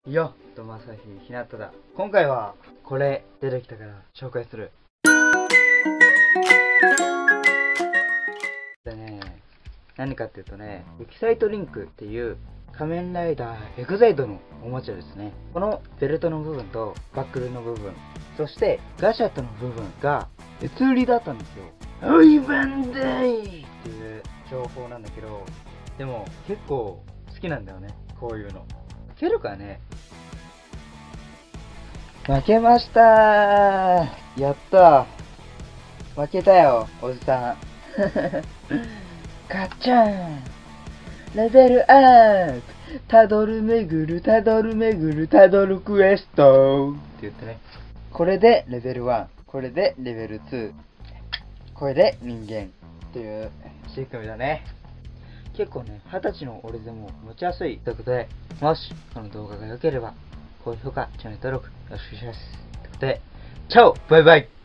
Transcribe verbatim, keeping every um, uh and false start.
よっとまさひひなただ。今回はこれ出てきたから紹介する。でね、何かっていうとね、エキサイトリンクっていう仮面ライダーエグザイトのおもちゃですね。このベルトの部分とバックルの部分、そしてガシャットの部分が別売りだったんですよ。おいバンダイっていう情報なんだけど、でも結構好きなんだよね、こういうの。いけるかね。負けましたー。やったー。負けたよ、おじさん。ガチャン。レベルアップ。たどるめぐる、たどるめぐる、たどるクエストって言ってね。これでレベルワン。これでレベルツー。これで人間。っていう仕組みだね。結構ね、二十歳の俺でも持ちやすいということで、もしこの動画が良ければ、高評価、チャンネル登録よろしくお願いします。ということで、チャオバイバイ。